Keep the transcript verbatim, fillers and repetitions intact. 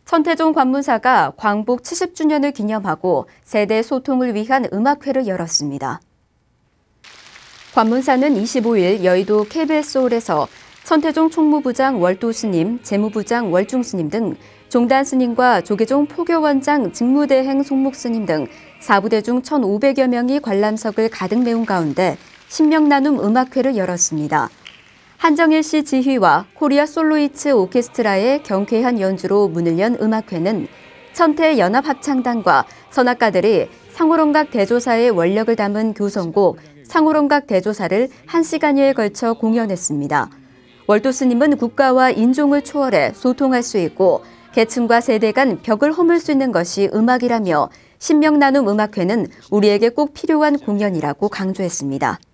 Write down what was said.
천태종 관문사가 광복 칠십 주년을 기념하고 세대 소통을 위한 음악회를 열었습니다. 관문사는 이십오 일 여의도 케이비에스홀에서 천태종 총무부장 월도스님, 재무부장 월중스님 등 종단스님과 조계종 포교원장 직무대행 송목스님 등 사부대 중 천오백여 명이 관람석을 가득 메운 가운데 신명나눔 음악회를 열었습니다. 한정일 씨 지휘와 코리아 솔로이츠 오케스트라의 경쾌한 연주로 문을 연 음악회는 천태연합합창단과 선악가들이 상호론각 대조사의 원력을 담은 교성곡 상호론각 대조사를 한 시간여에 걸쳐 공연했습니다. 월도스님은 국가와 인종을 초월해 소통할 수 있고 계층과 세대 간 벽을 허물 수 있는 것이 음악이라며 신명나눔 음악회는 우리에게 꼭 필요한 공연이라고 강조했습니다.